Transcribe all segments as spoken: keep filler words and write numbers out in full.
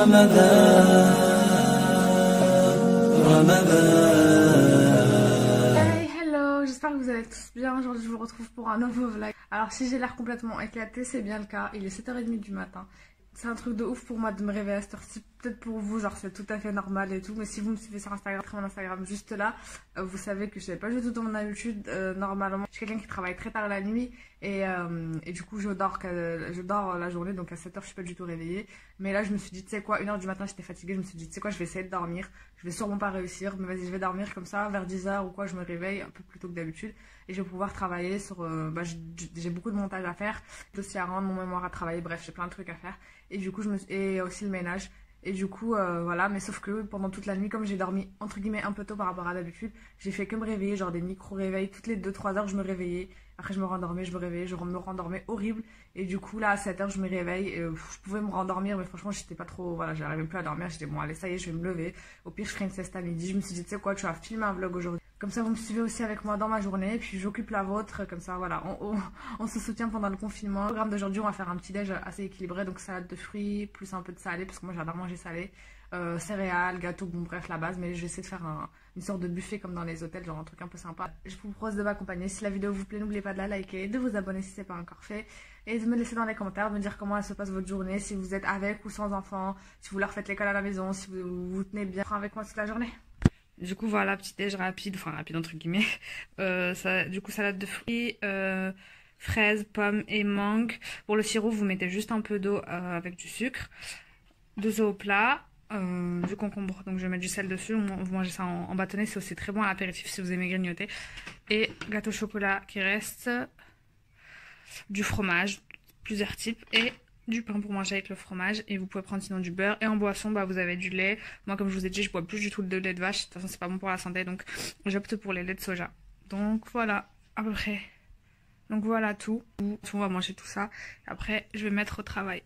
رمضان رمضان. Hey, hello, j'espère que vous allez tous bien. Aujourd'hui je vous retrouve pour un nouveau vlog. Alors si j'ai l'air complètement éclatée, c'est bien le cas. Il est sept heures trente du matin. C'est un truc de ouf pour moi de me réveiller à cette heure-ci. Peut-être pour vous, genre c'est tout à fait normal et tout. Mais si vous me suivez sur Instagram, mon Instagram juste là, euh, vous savez que je n'avais pas du tout dans mon habitude. Euh, normalement, je suis quelqu'un qui travaille très tard la nuit. Et, euh, et du coup, je dors, je dors la journée. Donc à sept heures, je suis pas du tout réveillée. Mais là, je me suis dit, tu sais quoi, une heure du matin, j'étais fatiguée. Je me suis dit, tu sais quoi, je vais essayer de dormir. Je vais sûrement pas réussir. Mais vas-y, je vais dormir comme ça. Vers dix heures ou quoi, je me réveille un peu plus tôt que d'habitude. Et je vais pouvoir travailler sur... Euh, bah, j'ai beaucoup de montage à faire. J'ai aussi à rendre mon mémoire à travailler. Bref, j'ai plein de trucs à faire. Et du coup, je me suis... Et aussi le ménage. Et du coup, euh, voilà, mais sauf que pendant toute la nuit, comme j'ai dormi entre guillemets un peu tôt par rapport à d'habitude, j'ai fait que me réveiller, genre des micro-réveils. Toutes les deux trois heures, je me réveillais. Après, je me rendormais, je me réveillais, je me rendormais horrible. Et du coup, là, à sept heures, je me réveille. Et, euh, je pouvais me rendormir, mais franchement, j'étais pas trop. Voilà, j'arrivais plus à dormir. J'étais bon, allez, ça y est, je vais me lever. Au pire, je ferai une sieste à midi. Je me suis dit, tu sais quoi, tu vas filmer un vlog aujourd'hui. Comme ça, vous me suivez aussi avec moi dans ma journée. Et puis, j'occupe la vôtre. Comme ça, voilà, on, on, on se soutient pendant le confinement. Le programme d'aujourd'hui, on va faire un petit déj assez équilibré. Donc, salade de fruits, plus un peu de salé, parce que moi, j'adore manger salé. Euh, céréales, gâteaux, bon bref la base, mais je vais essayer de faire un, une sorte de buffet comme dans les hôtels, genre un truc un peu sympa. Je vous propose de m'accompagner. Si la vidéo vous plaît, n'oubliez pas de la liker, de vous abonner si ce n'est pas encore fait, et de me laisser dans les commentaires, de me dire comment elle se passe votre journée, si vous êtes avec ou sans enfants, si vous leur faites l'école à la maison, si vous vous tenez bien avec moi toute la journée. Du coup voilà, petit déj rapide, enfin rapide entre guillemets, euh, ça, du coup salade de fruits, euh, fraises, pommes et mangue. Pour le sirop, vous mettez juste un peu d'eau euh, avec du sucre, deux œufs au plat. Euh, du concombre, donc je vais mettre du sel dessus. Vous mangez ça en, en bâtonnet, c'est aussi très bon à l'apéritif si vous aimez grignoter. Et gâteau au chocolat qui reste, du fromage, plusieurs types, et du pain pour manger avec le fromage. Et vous pouvez prendre sinon du beurre. Et en boisson, bah, vous avez du lait. Moi, comme je vous ai dit, je bois plus du tout de lait de vache. De toute façon, c'est pas bon pour la santé, donc j'opte pour les laits de soja. Donc voilà, à peu près. Donc voilà tout. On va manger tout ça. Après, je vais mettre au travail.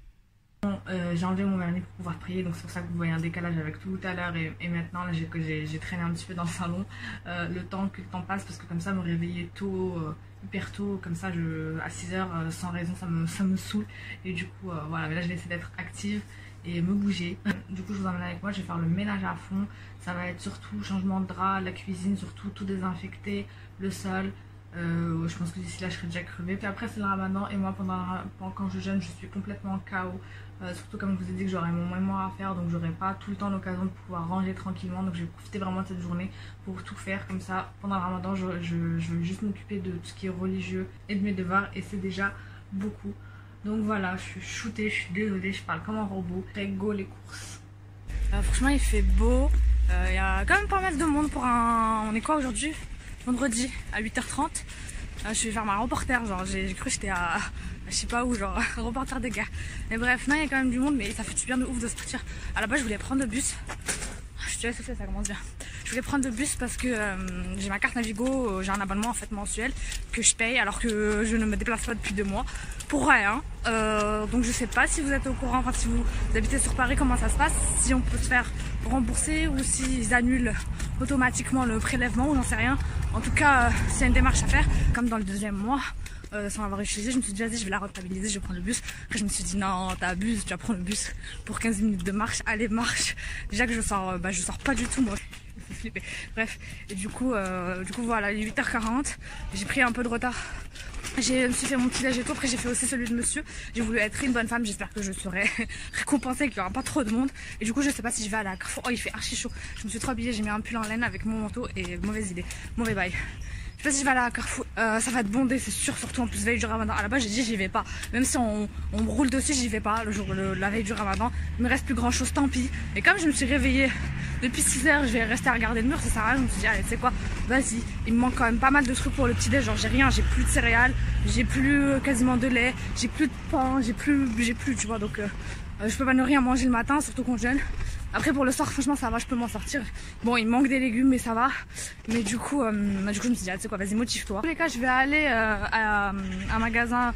Bon, euh, j'ai enlevé mon vernis pour pouvoir prier, donc c'est pour ça que vous voyez un décalage avec tout à l'heure et, et maintenant. Là j'ai traîné un petit peu dans le salon euh, le temps que le temps passe, parce que comme ça me réveiller tôt, euh, hyper tôt, comme ça je, à six heures euh, sans raison, ça me, ça me saoule. Et du coup euh, voilà, mais là je vais essayer d'être active et me bouger. Du coup je vous emmène avec moi, je vais faire le ménage à fond. Ça va être surtout changement de drap, la cuisine, surtout tout désinfecter, le sol. Euh, je pense que d'ici là je serai déjà crevée. Puis après c'est le ramadan et moi pendant, pendant quand je jeûne je suis complètement K O. Euh, surtout comme je vous ai dit que j'aurai mon mémoire à faire, donc j'aurai pas tout le temps l'occasion de pouvoir ranger tranquillement. Donc je vais profiter vraiment de cette journée pour tout faire. Comme ça pendant le ramadan je, je, je vais juste m'occuper de tout ce qui est religieux et de mes devoirs, et c'est déjà beaucoup. Donc voilà, je suis shootée, je suis désolée, je parle comme un robot. Très go les courses. Euh, franchement il fait beau, il euh, y a quand même pas mal de monde pour un... On est quoi aujourd'hui? Vendredi à huit heures trente. Euh, je vais faire ma reporter, genre j'ai cru que j'étais à... je sais pas où, genre reporter des gars. Mais bref, non, il y a quand même du monde, mais ça fait du bien de ouf de sortir. À la base, je voulais prendre le bus. Je suis déjà soufflée, ça commence bien. Je voulais prendre le bus parce que euh, j'ai ma carte Navigo, euh, j'ai un abonnement en fait mensuel que je paye alors que je ne me déplace pas depuis deux mois pour rien. Euh, donc je sais pas si vous êtes au courant, enfin si vous habitez sur Paris, comment ça se passe, si on peut se faire rembourser ou s'ils annulent automatiquement le prélèvement ou j'en sais rien. En tout cas, euh, s'il y a une démarche à faire, comme dans le deuxième mois. Euh, sans l'avoir utilisé, je me suis dit vas-y je vais la rentabiliser, je vais prendre le bus. Après je me suis dit non t'abuses, tu vas prendre le bus pour quinze minutes de marche, allez marche. Déjà que je sors, euh, bah je sors pas du tout moi, il faut flipper. Bref, et du coup, euh, du coup voilà, il est huit heures quarante, j'ai pris un peu de retard. Je me suis fait mon petit déj et tout, après j'ai fait aussi celui de monsieur. J'ai voulu être une bonne femme, j'espère que je serai récompensée, qu'il n'y aura pas trop de monde. Et du coup je sais pas si je vais à la Carrefour. Oh il fait archi chaud, je me suis trop habillée, j'ai mis un pull en laine avec mon manteau et mauvaise idée, mauvais bail. Je sais pas si je vais aller à Carrefour, euh, ça va être bondé c'est sûr, surtout en plus veille du ramadan. À la base j'ai dit j'y vais pas, même si on, on me roule dessus j'y vais pas le jour, le, la veille du ramadan. Il me reste plus grand chose, tant pis. Et comme je me suis réveillée depuis six heures, je vais rester à regarder le mur, ça sert à rien. Je me suis dit allez tu sais quoi, vas-y, il me manque quand même pas mal de trucs pour le petit déj, genre j'ai rien, j'ai plus de céréales, j'ai plus euh, quasiment de lait, j'ai plus de pain, j'ai plus, j'ai plus tu vois, donc euh, euh, je peux pas ne rien manger le matin, surtout qu'on jeûne. Après pour le soir franchement ça va, je peux m'en sortir. Bon il manque des légumes mais ça va. Mais du coup, euh, du coup je me suis dit ah, tu sais quoi, vas-y motive-toi. En tous les cas je vais aller euh, à un magasin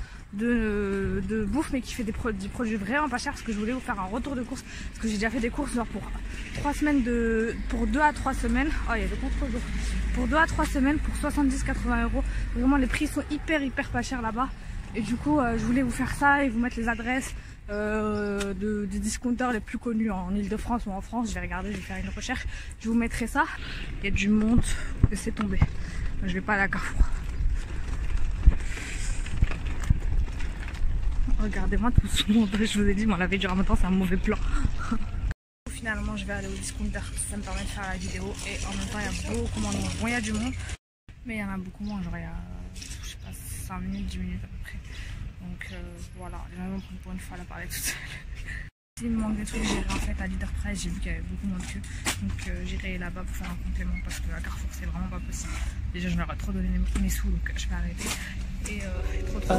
de, de bouffe mais qui fait des, pro des produits vraiment pas chers, parce que je voulais vous faire un retour de course. Parce que j'ai déjà fait des courses genre pour trois semaines de... pour deux à trois semaines. Oh il y a des contre-jours. Pour deux à trois semaines pour soixante-dix à quatre-vingts euros. Vraiment les prix sont hyper hyper pas chers là-bas. Et du coup euh, je voulais vous faire ça et vous mettre les adresses euh, de, des discounters les plus connus en Ile-de-France ou en France. Je vais regarder, je vais faire une recherche. Je vous mettrai ça. Il y a du monde, laissez tomber. Je vais pas aller à Carrefour. Regardez-moi tout ce monde. Je vous ai dit, on l'avait dit en même temps, c'est un mauvais plan. Finalement, je vais aller au discounter. Ça me permet de faire la vidéo. Et en même temps, il y a beaucoup moins de monde. Bon, il y a du monde, mais il y en a beaucoup moins. Genre, il y a, je sais pas, cinq minutes, dix minutes à peu près. Donc euh, voilà, je vais vraiment prendre pour une fois la parler toute seule. S'il me manque des trucs, j'irai en fait à Leader Price. J'ai vu qu'il y avait beaucoup moins de queue. Donc euh, j'irai là-bas pour faire un complément parce que à Carrefour, c'est vraiment pas possible. Déjà, je leur ai trop donné mes sous, donc je vais arrêter. Et euh, trop trop.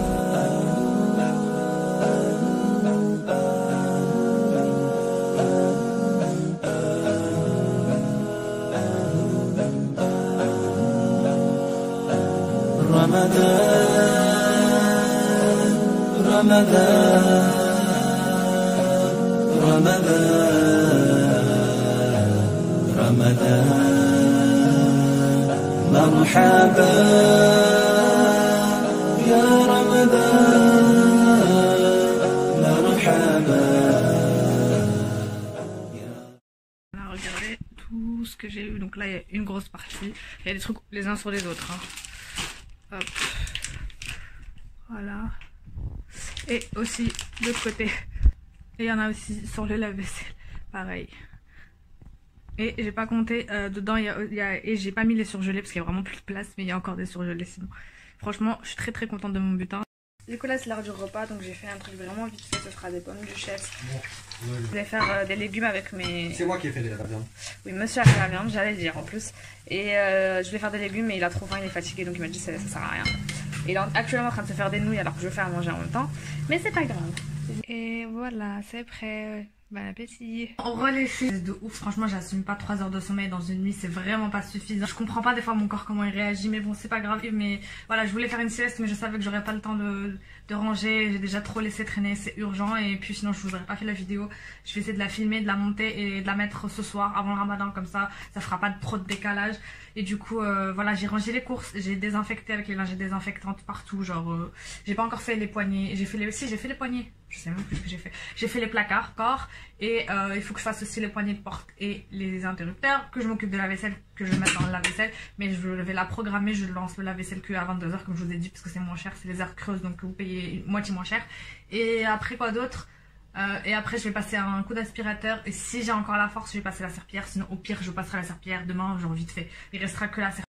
Ramadan, Ramadan, Ramadan, Ramadan, marhaba ya Ramadan, marhaba. Regardez tout ce que j'ai eu. Donc là, il y a une grosse partie. Il y a des trucs les uns sur les autres. Hein. Hop. Voilà. Et aussi de l'autre côté. Et il y en a aussi sur le lave-vaisselle. Pareil. Et j'ai pas compté. Euh, dedans, il y, a, il y a. Et j'ai pas mis les surgelés parce qu'il y a vraiment plus de place. Mais il y a encore des surgelés sinon. Franchement, je suis très très contente de mon butin. Du coup là c'est l'heure du repas, donc j'ai fait un truc vraiment vite fait, ce sera des pommes du chef. Bon, ouais, je vais faire euh, des légumes avec mes... C'est moi qui ai fait la viande. Oui, monsieur a fait la viande, j'allais dire en plus. Et euh, je vais faire des légumes mais il a trop faim, il est fatigué, donc il m'a dit ça, ça sert à rien. Et il est actuellement en train de se faire des nouilles alors que je vais faire à manger en même temps. Mais c'est pas grave. Et voilà, c'est prêt. Bon appétit. On relève de ouf, franchement j'assume pas trois heures de sommeil dans une nuit, c'est vraiment pas suffisant. Je comprends pas des fois mon corps comment il réagit, mais bon c'est pas grave. Mais voilà, je voulais faire une sieste mais je savais que j'aurais pas le temps de, de ranger, j'ai déjà trop laissé traîner, c'est urgent. Et puis sinon je vous aurais pas fait la vidéo. Je vais essayer de la filmer, de la monter et de la mettre ce soir avant le ramadan, comme ça ça fera pas trop de décalage. Et du coup euh, voilà, j'ai rangé les courses, j'ai désinfecté avec les lingettes désinfectantes partout. Genre euh, j'ai pas encore fait les poignets, j'ai fait les... Si j'ai fait les poignets, je sais même plus ce que j'ai fait. J'ai fait les placards, corps. Et euh, il faut que je fasse aussi les poignées de porte et les interrupteurs, que je m'occupe de la vaisselle, que je mette dans le lave-vaisselle. Mais je vais la programmer, je lance le lave-vaisselle que à vingt-deux heures comme je vous ai dit, parce que c'est moins cher, c'est les heures creuses, donc vous payez une moitié moins cher. Et après quoi d'autre euh, Et après je vais passer un coup d'aspirateur, et si j'ai encore la force je vais passer la serpillière, sinon au pire je passerai la serpillière demain, genre vite fait. Il restera que la serpillière.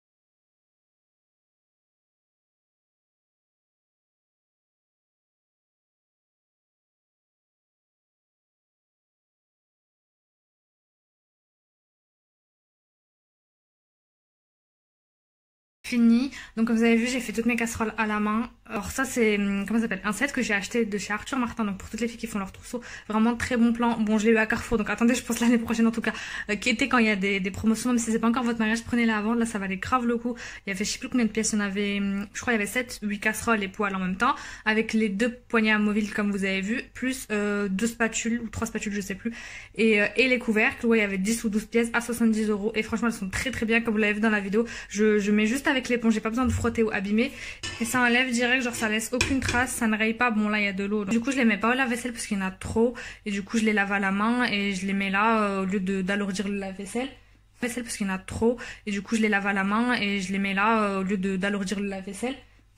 Fini. Donc comme vous avez vu, j'ai fait toutes mes casseroles à la main. Alors ça c'est, comment ça s'appelle, un set que j'ai acheté de chez Arthur Martin, donc pour toutes les filles qui font leur trousseau. Vraiment très bon plan. Bon, je l'ai eu à Carrefour, donc attendez, je pense l'année prochaine en tout cas, euh, qui était quand il y a des, des promotions. Mais si c'est pas encore votre mariage, prenez-la avant. Là ça valait grave le coup. Il y avait je sais plus combien de pièces, il y en avait, je crois il y avait sept, huit casseroles et poêles en même temps, avec les deux poignées amovibles comme vous avez vu, plus euh, deux spatules ou trois spatules je sais plus, et, euh, et les couvercles. Ouais, il y avait dix ou douze pièces à soixante-dix euros, et franchement elles sont très très bien comme vous l'avez vu dans la vidéo. Je, je mets juste avec l'éponge, j'ai pas besoin de frotter ou abîmer, et ça enlève direct, genre ça laisse aucune trace, ça ne raye pas. Bon là il y a de l'eau, du coup je les mets pas au lave-vaisselle parce qu'il y en a trop, et du coup je les lave à la main et je les mets là euh, au lieu d'alourdir le lave-vaisselle. Vaisselle parce qu'il y en a trop, et du coup je les lave à la main et je les mets là euh, au lieu d'alourdir le lave-vaisselle.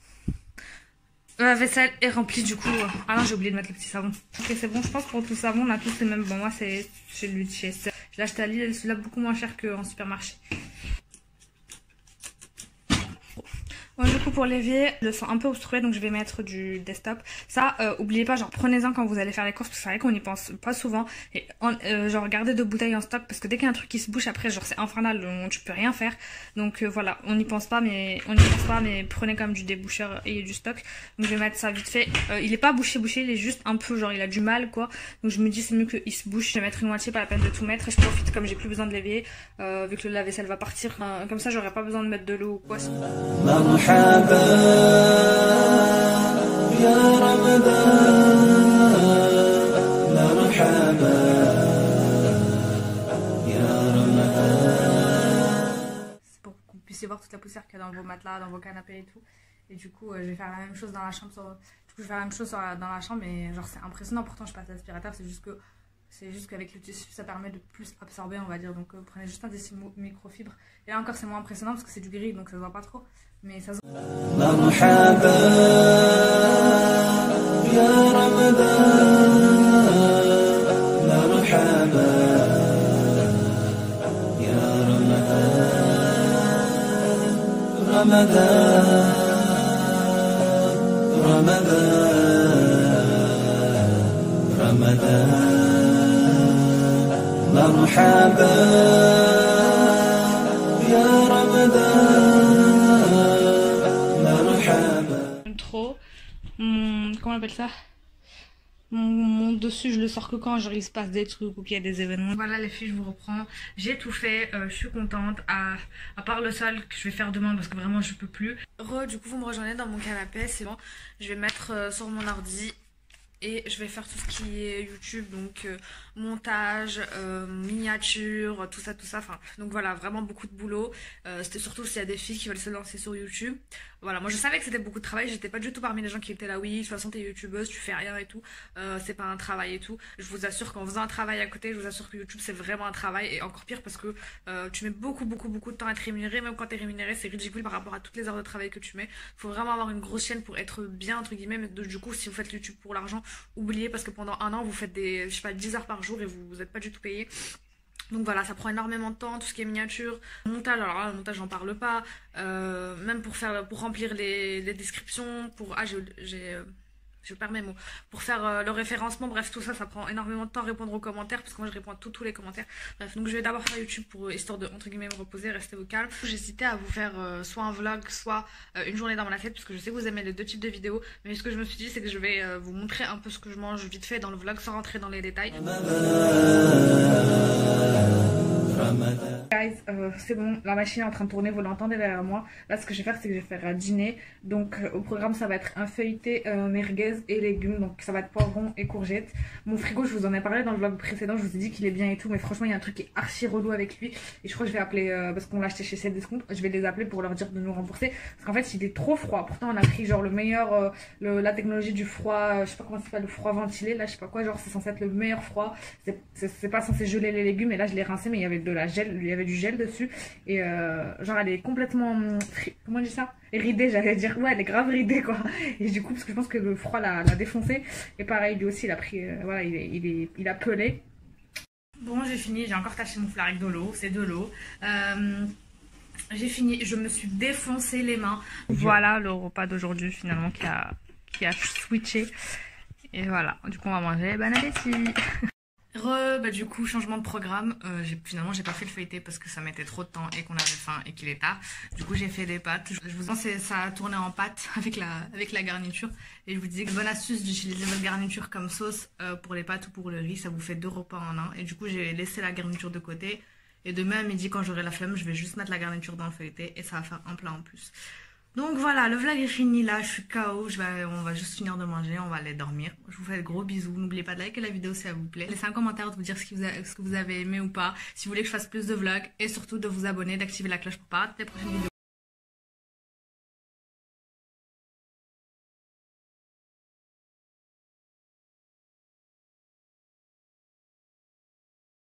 La vaisselle est remplie du coup. Ah non, j'ai oublié de mettre le petit savon. Ok, c'est bon, je pense pour tout savon on a tous les mêmes. Bon, moi c'est celui de chez Sœur. Je l'ai acheté à Lidl, celui-là beaucoup moins cher qu'en supermarché. Bon, du coup pour l'évier, je le sens un peu obstrué, donc je vais mettre du desktop. Ça, euh, oubliez pas, genre prenez-en quand vous allez faire les courses, parce que c'est vrai qu'on n'y pense pas souvent. Et en, euh, genre gardez deux bouteilles en stock, parce que dès qu'il y a un truc qui se bouche après, genre c'est infernal, on, tu peux rien faire. Donc euh, voilà, on n'y pense pas, mais on n'y pense pas, mais prenez quand même du déboucheur et du stock. Donc je vais mettre ça vite fait. Euh, il est pas bouché bouché, il est juste un peu genre il a du mal quoi. Donc je me dis c'est mieux qu'il se bouche. Je vais mettre une moitié, pas la peine de tout mettre, et je profite comme j'ai plus besoin de l'évier, euh, vu que le lave-vaisselle va partir. Euh, comme ça j'aurai pas besoin de mettre de l'eau ou quoi. مرحبا يا رمضان مرحبا يا رمضان. C'est pour que vous puissiez voir toute la poussière qu'il y a dans vos matelas, dans vos canapés et tout. Et du coup, euh, je vais faire la même chose dans la chambre. Sur... Je vais faire la même chose la, dans la chambre, mais genre c'est impressionnant. Pourtant, je passe l'aspirateur, c'est juste que c'est juste qu'avec le tissu, ça permet de plus absorber, on va dire. Donc, euh, prenez juste un tissu microfibre. Et là encore, c'est moins impressionnant parce que c'est du gris, donc ça se voit pas trop. Mais ça se voit. مرحبا يا رمضان مرحبا. Trop mon, comment on appelle ça, mon, mon dessus je le sors que quand genre il se passe des trucs ou qu'il y a des événements. Voilà les filles, je vous reprends, j'ai tout fait, euh, je suis contente, à, à part le sol que je vais faire demain parce que vraiment je peux plus. Re, du coup vous me rejoignez dans mon canapé, c'est bon, je vais mettre euh, sur mon ordi et je vais faire tout ce qui est YouTube, donc euh, montage, euh, miniature, tout ça, tout ça. Enfin, donc voilà, vraiment beaucoup de boulot. Euh, C'était surtout s'il y a des filles qui veulent se lancer sur YouTube. Voilà, moi je savais que c'était beaucoup de travail. J'étais pas du tout parmi les gens qui étaient là, oui, de toute façon t'es youtubeuse, tu fais rien et tout. Euh, c'est pas un travail et tout. Je vous assure qu'en faisant un travail à côté, je vous assure que YouTube c'est vraiment un travail. Et encore pire parce que euh, tu mets beaucoup, beaucoup, beaucoup de temps à être rémunéré. Même quand t'es rémunéré, c'est ridicule par rapport à toutes les heures de travail que tu mets. Faut vraiment avoir une grosse chaîne pour être bien, entre guillemets. Mais du coup, si vous faites YouTube pour l'argent, oubliez parce que pendant un an vous faites des, je sais pas, dix heures par jour et vous vous êtes pas du tout payé. Donc voilà, ça prend énormément de temps, tout ce qui est miniature, montage, alors là le montage j'en parle pas, euh, même pour faire, pour remplir les, les descriptions, pour, ah j'ai, j'ai euh, je perds mes mots, pour faire euh, le référencement, bref tout ça, ça prend énormément de temps, répondre aux commentaires, parce que moi je réponds à tous tous les commentaires, bref, donc je vais d'abord faire YouTube pour, histoire de, entre guillemets, me reposer, rester au calme. J'hésitais à vous faire euh, soit un vlog, soit euh, une journée dans mon assiette, parce que je sais que vous aimez les deux types de vidéos, mais ce que je me suis dit c'est que je vais euh, vous montrer un peu ce que je mange vite fait dans le vlog, sans rentrer dans les détails. Guys, euh, c'est bon, la machine est en train de tourner, vous l'entendez derrière moi. Là ce que je vais faire c'est que je vais faire un dîner. Donc euh, au programme ça va être un feuilleté, euh, merguez et légumes. Donc ça va être poivron et courgettes. Mon frigo je vous en ai parlé dans le vlog précédent, je vous ai dit qu'il est bien et tout. Mais franchement il y a un truc qui est archi relou avec lui. Et je crois que je vais appeler, euh, parce qu'on l'a acheté chez Cdiscount, je vais les appeler pour leur dire de nous rembourser. Parce qu'en fait il est trop froid. Pourtant on a pris genre le meilleur, euh, le, la technologie du froid, euh, je sais pas comment ça s'appelle, le froid ventilé. Là je sais pas quoi, genre c'est censé être le meilleur froid. C'est pas censé geler les légumes. Et là je l'ai rincé mais il y avait de la gel, il y avait du gel dessus et euh, genre elle est complètement, comment on dit ça, ridée, j'allais dire, ouais elle est grave ridée quoi. Et du coup parce que je pense que le froid l'a défoncé. Et pareil lui aussi il a pris, euh, voilà il, est, il, est, il a pelé. Bon j'ai fini, j'ai encore taché mon foulard avec de l'eau, c'est de l'eau. euh, J'ai fini, je me suis défoncé les mains. Voilà le repas d'aujourd'hui finalement qui a, qui a switché. Et voilà, du coup on va manger, bon appétit. Re, bah du coup changement de programme, euh, finalement j'ai pas fait le feuilleté parce que ça mettait trop de temps et qu'on avait faim et qu'il est tard. Du coup j'ai fait des pâtes, je vous pense que ça a tourné en pâte avec la, avec la garniture. Et je vous disais que bonne astuce d'utiliser votre garniture comme sauce euh, pour les pâtes ou pour le riz, ça vous fait deux repas en un. Et du coup j'ai laissé la garniture de côté et demain à midi quand j'aurai la flemme je vais juste mettre la garniture dans le feuilleté et ça va faire un plat en plus. Donc voilà, le vlog est fini là, je suis K O, je vais, on va juste finir de manger, on va aller dormir. Je vous fais de gros bisous, n'oubliez pas de liker la vidéo si elle vous plaît. Laissez un commentaire de vous dire ce que, vous avez, ce que vous avez aimé ou pas, si vous voulez que je fasse plus de vlogs et surtout de vous abonner, d'activer la cloche pour pas rater les prochaines vidéos.